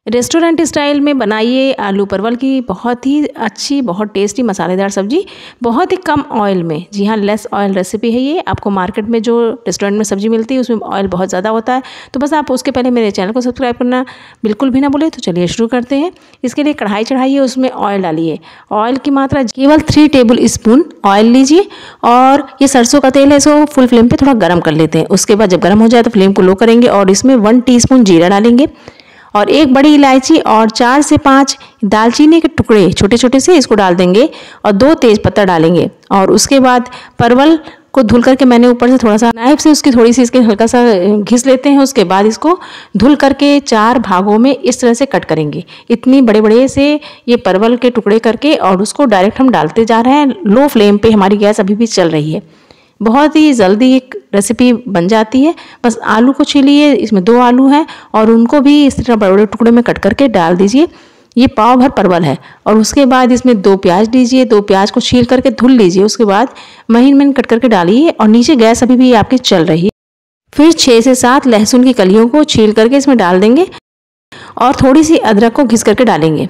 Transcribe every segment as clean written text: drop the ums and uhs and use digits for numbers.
Restaurant style में बनाइए आलू परवल की बहुत ही अच्छी, बहुत टेस्टी मसालेदार सब्जी, बहुत ही कम ऑयल में। जी हाँ, लेस ऑयल रेसिपी है ये। आपको मार्केट में जो रेस्टोरेंट में सब्जी मिलती है उसमें ऑयल बहुत ज़्यादा होता है, तो बस आप उसके पहले मेरे चैनल को सब्सक्राइब करना बिल्कुल भी ना भूलें। तो चलिए शुरू करते हैं। इसके लिए कढ़ाई चढ़ाइए, उसमें ऑयल डालिए। ऑयल की मात्रा केवल 3 टेबल स्पून ऑयल लीजिए और ये सरसों का तेल है, इसको फुल फ्लेम पे थोड़ा गर्म कर लेते हैं। उसके बाद जब गर्म हो जाए तो फ्लेम को लो करेंगे और इसमें 1 टीस्पून जीरा डालेंगे और 1 बड़ी इलायची और 4 से 5 दालचीनी के टुकड़े छोटे छोटे से इसको डाल देंगे और 2 तेज़पत्ता डालेंगे। और उसके बाद परवल को धुल करके मैंने ऊपर से थोड़ा सा नाइफ से उसकी थोड़ी सी इसके हल्का सा घिस लेते हैं। उसके बाद इसको धुल करके 4 भागों में इस तरह से कट करेंगे, इतनी बड़े बड़े से ये परवल के टुकड़े करके, और उसको डायरेक्ट हम डालते जा रहे हैं। लो फ्लेम पे हमारी गैस अभी भी चल रही है। बहुत ही जल्दी एक रेसिपी बन जाती है। बस आलू को छीलिए, इसमें 2 आलू हैं और उनको भी इस तरह बड़े बड़े टुकड़े में कट करके डाल दीजिए। ये पाव भर परवल है। और उसके बाद इसमें 2 प्याज लीजिए, 2 प्याज को छील करके धुल लीजिए। उसके बाद महीन महीन कट करके डालिए और नीचे गैस अभी भी आपकी चल रही है। फिर 6 से 7 लहसुन की कलियों को छील करके इसमें डाल देंगे और थोड़ी सी अदरक को घिस करके डालेंगे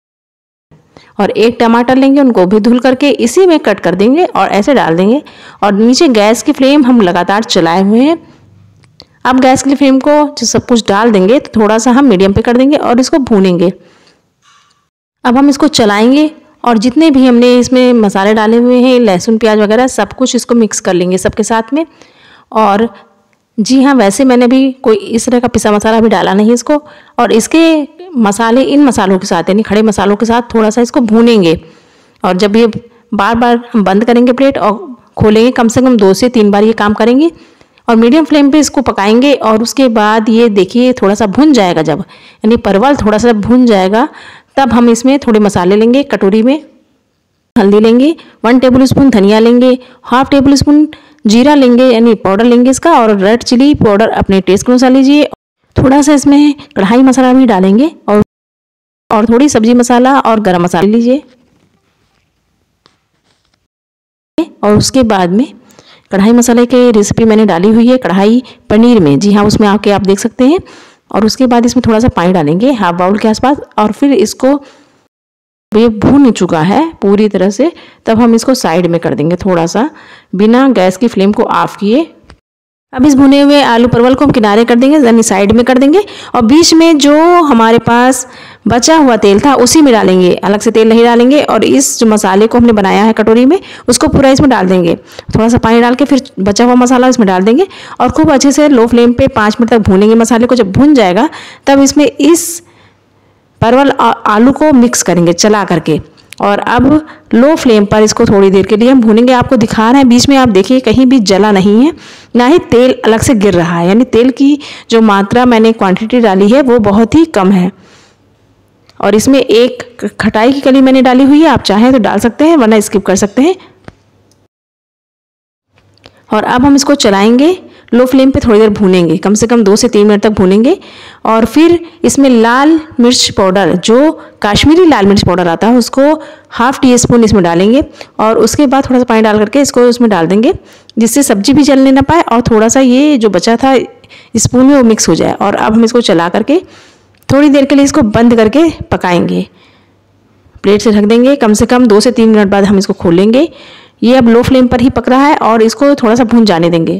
और 1 टमाटर लेंगे, उनको भी धुल करके इसी में कट कर देंगे और ऐसे डाल देंगे। और नीचे गैस की फ्लेम हम लगातार चलाए हुए हैं। अब गैस की फ्लेम को जो सब कुछ डाल देंगे तो थोड़ा सा हम मीडियम पे कर देंगे और इसको भूनेंगे। अब हम इसको चलाएंगे और जितने भी हमने इसमें मसाले डाले हुए हैं, लहसुन प्याज वगैरह, सब कुछ इसको मिक्स कर लेंगे सबके साथ में। और जी हाँ, वैसे मैंने भी कोई इस तरह का पिसा मसाला भी डाला नहीं इसको। और इसके मसाले इन मसालों के साथ, यानी खड़े मसालों के साथ थोड़ा सा इसको भूनेंगे। और जब ये बार बार हम बंद करेंगे प्लेट और खोलेंगे, कम से कम 2 से 3 बार ये काम करेंगे और मीडियम फ्लेम पे इसको पकाएंगे। और उसके बाद ये देखिए थोड़ा सा भुन जाएगा, जब यानी परवल थोड़ा सा भुन जाएगा तब हम इसमें थोड़े मसाले लेंगे। कटोरी में हल्दी लेंगे, 1 टेबल स्पून धनिया लेंगे, ½ टेबल स्पून जीरा लेंगे यानी पाउडर लेंगे इसका, और रेड चिली पाउडर अपने टेस्ट के अनुसार लीजिए। थोड़ा सा इसमें कढ़ाई मसाला भी डालेंगे और थोड़ी सब्जी मसाला और गरम मसाला लीजिए। और उसके बाद में कढ़ाई मसाले की रेसिपी मैंने डाली हुई है कढ़ाई पनीर में। जी हाँ, उसमें आके आप देख सकते हैं। और उसके बाद इसमें थोड़ा सा पानी डालेंगे, ½ बाउल के आसपास। और फिर इसको ये भून चुका है पूरी तरह से, तब हम इसको साइड में कर देंगे थोड़ा सा, बिना गैस की फ्लेम को ऑफ किए। अब इस भुने हुए आलू परवल को हम किनारे कर देंगे, यानी साइड में कर देंगे। और बीच में जो हमारे पास बचा हुआ तेल था उसी में डालेंगे, अलग से तेल नहीं डालेंगे। और इस जो मसाले को हमने बनाया है कटोरी में, उसको पूरा इसमें डाल देंगे। थोड़ा सा पानी डाल के फिर बचा हुआ मसाला इसमें डाल देंगे और खूब अच्छे से लो फ्लेम पे 5 मिनट तक भूनेंगे मसाले को। जब भुन जाएगा तब इसमें इस परवल और आलू को मिक्स करेंगे चला करके। और अब लो फ्लेम पर इसको थोड़ी देर के लिए हम भूनेंगे। आपको दिखा रहे हैं बीच में, आप देखिए कहीं भी जला नहीं है, ना ही तेल अलग से गिर रहा है, यानी तेल की जो मात्रा मैंने क्वांटिटी डाली है वो बहुत ही कम है। और इसमें 1 खटाई की कली मैंने डाली हुई है, आप चाहें तो डाल सकते हैं वरना स्किप कर सकते हैं। और अब हम इसको चलाएंगे, लो फ्लेम पे थोड़ी देर भूनेंगे, कम से कम 2 से 3 मिनट तक भूनेंगे। और फिर इसमें लाल मिर्च पाउडर, जो काश्मीरी लाल मिर्च पाउडर आता है, उसको ½ टीस्पून इसमें डालेंगे। और उसके बाद थोड़ा सा पानी डाल करके इसको इसमें डाल देंगे, जिससे सब्जी भी जलने ना पाए और थोड़ा सा ये जो बचा था स्पून में वो मिक्स हो जाए। और अब हम इसको चला करके थोड़ी देर के लिए इसको बंद करके पकाएंगे, प्लेट से ढक देंगे। कम से कम 2 से 3 मिनट बाद हम इसको खोलेंगे। ये अब लो फ्लेम पर ही पक रहा है और इसको थोड़ा सा भून जाने देंगे।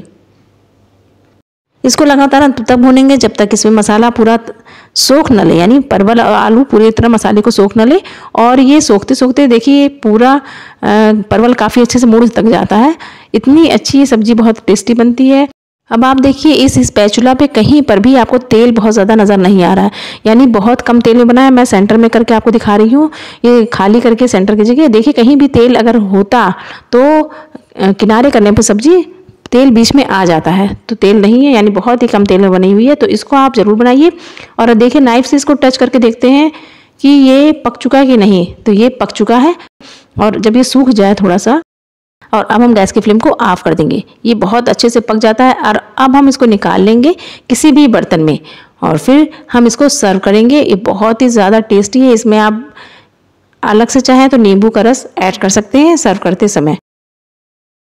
इसको लगातार तब तक भूनेंगे जब तक इसमें मसाला पूरा सोख न ले, यानी परवल और आलू पूरी तरह मसाले को सोख न ले। और ये सोखते सोखते देखिए पूरा परवल काफ़ी अच्छे से मुड़ तक जाता है। इतनी अच्छी ये सब्जी बहुत टेस्टी बनती है। अब आप देखिए इस स्पैचुला पे कहीं पर भी आपको तेल बहुत ज़्यादा नज़र नहीं आ रहा है, यानी बहुत कम तेल में बना है। मैं सेंटर में करके आपको दिखा रही हूँ, ये खाली करके सेंटर की जगह। देखिए कहीं भी तेल अगर होता तो किनारे करने पर सब्जी तेल बीच में आ जाता है, तो तेल नहीं है, यानी बहुत ही कम तेल में बनी हुई है। तो इसको आप ज़रूर बनाइए। और देखिए नाइफ से इसको टच करके देखते हैं कि ये पक चुका है कि नहीं। तो ये पक चुका है। और जब ये सूख जाए थोड़ा सा, और अब हम गैस की फ्लेम को ऑफ कर देंगे। ये बहुत अच्छे से पक जाता है। और अब हम इसको निकाल लेंगे किसी भी बर्तन में और फिर हम इसको सर्व करेंगे। ये बहुत ही ज़्यादा टेस्टी है। इसमें आप अलग से चाहें तो नींबू का रस ऐड कर सकते हैं सर्व करते समय।